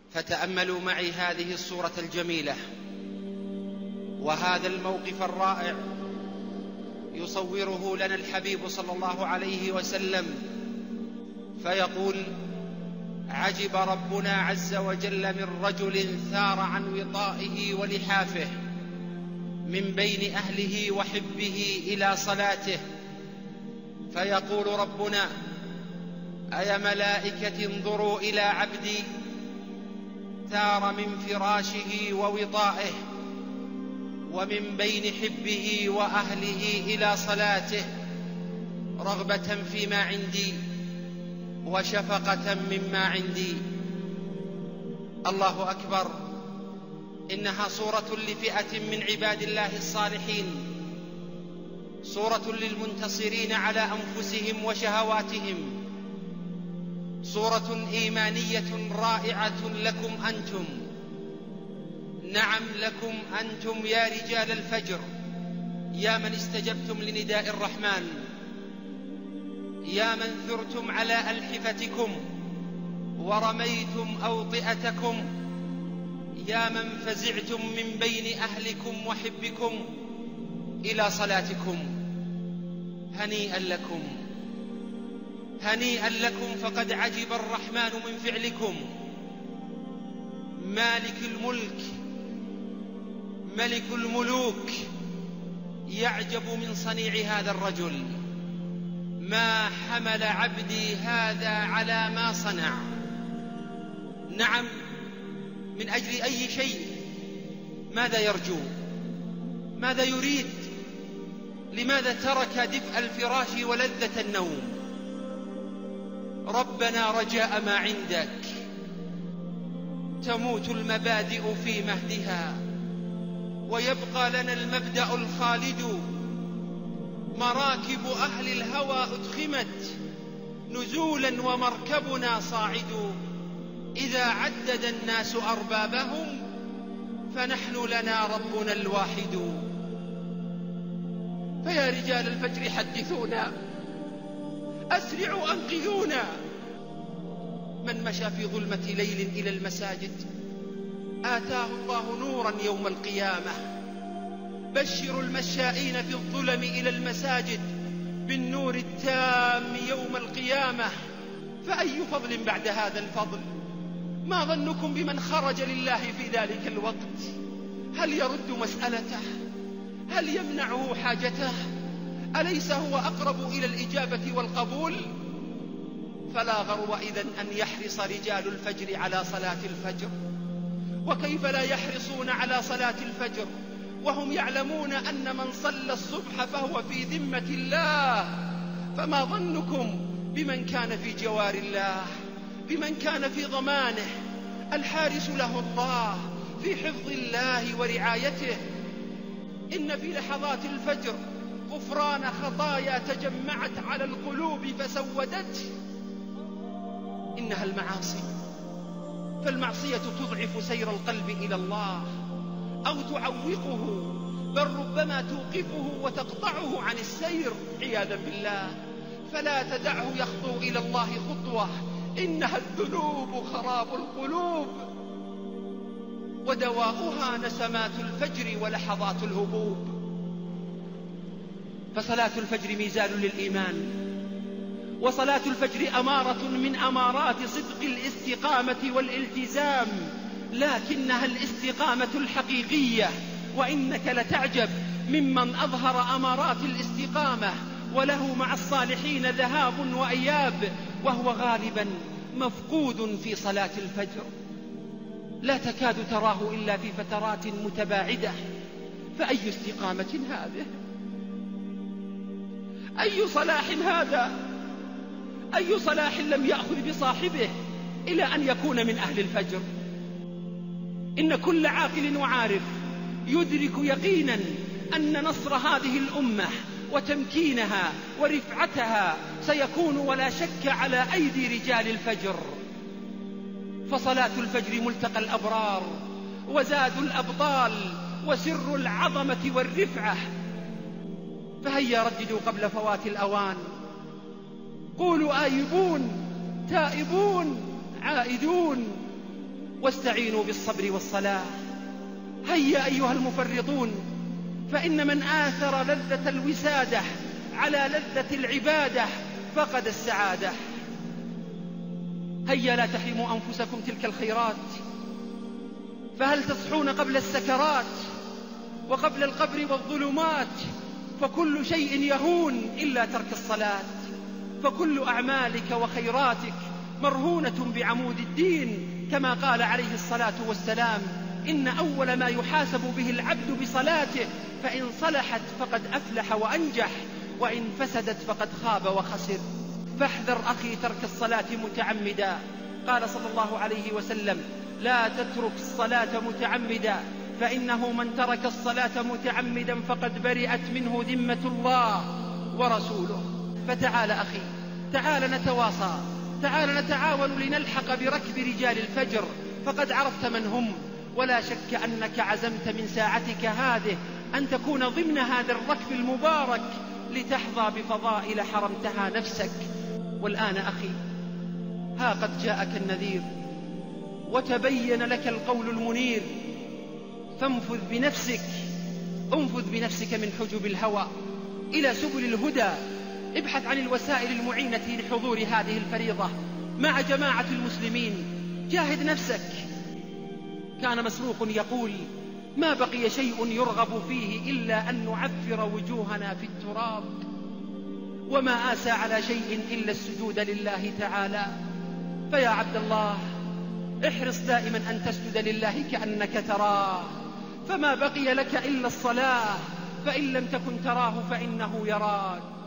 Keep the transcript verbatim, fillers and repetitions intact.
فتأملوا معي هذه الصورة الجميلة وهذا الموقف الرائع يصوره لنا الحبيب صلى الله عليه وسلم، فيقول: عجب ربنا عز وجل من رجل ثار عن وطائه ولحافه من بين أهله وحبه إلى صلاته، فيقول ربنا: أيا ملائكة انظروا إلى عبدي ثار من فراشه ووطائه ومن بين حبه وأهله إلى صلاته رغبة فيما عندي وشفقة مما عندي. الله أكبر، إنها صورة لفئة من عباد الله الصالحين، صورة للمنتصرين على أنفسهم وشهواتهم، صورة إيمانية رائعة لكم أنتم. نعم لكم أنتم يا رجال الفجر، يا من استجبتم لنداء الرحمن، يا من ثرتم على ألحفتكم ورميتم أوطئتكم، يا من فزعتم من بين أهلكم وحبكم إلى صلاتكم. هنيئا لكم، هنيئا لكم، فقد عجب الرحمن من فعلكم. مالك الملك، ملك الملوك، يعجب من صنيع هذا الرجل. ما حمل عبدي هذا على ما صنع. نعم، من أجل أي شيء؟ ماذا يرجو؟ ماذا يريد؟ لماذا ترك دفء الفراش ولذة النوم؟ ربنا رجاء ما عندك. تموت المبادئ في مهدها ويبقى لنا المبدأ الخالد. مراكب أهل الهوى أدخمت نزولا ومركبنا صاعد. إذا عدد الناس أربابهم فنحن لنا ربنا الواحد. فيا رجال الفجر حدثونا، أسرعوا أنقذونا. من مشى في ظلمة ليل إلى المساجد آتاه الله نورا يوم القيامة. بشروا المشائين في الظلم إلى المساجد بالنور التام يوم القيامة. فأي فضل بعد هذا الفضل؟ ما ظنكم بمن خرج لله في ذلك الوقت؟ هل يرد مسألته؟ هل يمنعه حاجته؟ أليس هو أقرب إلى الإجابة والقبول؟ فلا غرو إذن أن يحرص رجال الفجر على صلاة الفجر. وكيف لا يحرصون على صلاة الفجر وهم يعلمون أن من صلى الصبح فهو في ذمة الله؟ فما ظنكم بمن كان في جوار الله، بمن كان في ضمانه؟ الحارس له الله، في حفظ الله ورعايته. إن في لحظات الفجر غفران خطايا تجمعت على القلوب فسودته. إنها المعاصي، فالمعصية تضعف سير القلب إلى الله أو تعوقه، بل ربما توقفه وتقطعه عن السير عياذا بالله. فلا تدعه يخطو إلى الله خطوة، إنها الذنوب خراب القلوب، ودواؤها نسمات الفجر ولحظات الهبوب. فصلاة الفجر ميزان للإيمان، وصلاة الفجر أمارة من أمارات صدق الاستقامة والالتزام، لكنها الاستقامة الحقيقية. وإنك لتعجب ممن أظهر أمارات الاستقامة وله مع الصالحين ذهاب وإياب، وهو غالبا مفقود في صلاة الفجر. لا تكاد تراه إلا في فترات متباعدة. فأي استقامة هذه؟ أي صلاح هذا؟ أي صلاح لم يأخذ بصاحبه إلى أن يكون من أهل الفجر؟ إن كل عاقل وعارف يدرك يقينا أن نصر هذه الأمة وتمكينها ورفعتها سيكون ولا شك على أيدي رجال الفجر. فصلاة الفجر ملتقى الأبرار وزاد الأبطال وسر العظمة والرفعة. فهيا رددوا قبل فوات الأوان، قولوا آيبون تائبون عائدون. واستعينوا بالصبر والصلاة. هيا أيها المفرطون، فإن من آثر لذة الوسادة على لذة العبادة فقد السعادة. هيا لا تحرموا أنفسكم تلك الخيرات، فهل تصحون قبل السكرات وقبل القبر والظلمات؟ فكل شيء يهون إلا ترك الصلاة، فكل أعمالك وخيراتك مرهونة بعمود الدين، كما قال عليه الصلاة والسلام: إن أول ما يحاسب به العبد بصلاته، فإن صلحت فقد أفلح وأنجح، وإن فسدت فقد خاب وخسر. فاحذر أخي ترك الصلاة متعمدا. قال صلى الله عليه وسلم: لا تترك الصلاة متعمدا، فإنه من ترك الصلاة متعمدا فقد برئت منه ذمة الله ورسوله. فتعال أخي، تعال نتواصى، تعال نتعاون لنلحق بركب رجال الفجر، فقد عرفت من هم، ولا شك أنك عزمت من ساعتك هذه أن تكون ضمن هذا الركب المبارك لتحظى بفضائل حرمتها نفسك. والآن أخي، ها قد جاءك النذير وتبين لك القول المنير، فانفذ بنفسك، انفذ بنفسك من حجب الهوى إلى سبل الهدى. ابحث عن الوسائل المعينة لحضور هذه الفريضة مع جماعة المسلمين، جاهد نفسك. كان مسروق يقول: ما بقي شيء يرغب فيه إلا أن نعفر وجوهنا في التراب، وما آسى على شيء إلا السجود لله تعالى. فيا عبد الله، احرص دائما أن تسجد لله كأنك تراه، فما بقي لك إلا الصلاة، فإن لم تكن تراه فإنه يراك.